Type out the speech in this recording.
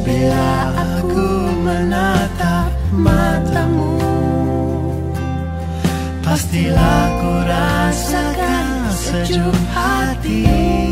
Bila aku menatap matamu, pastilah ku rasakan sejuk hati.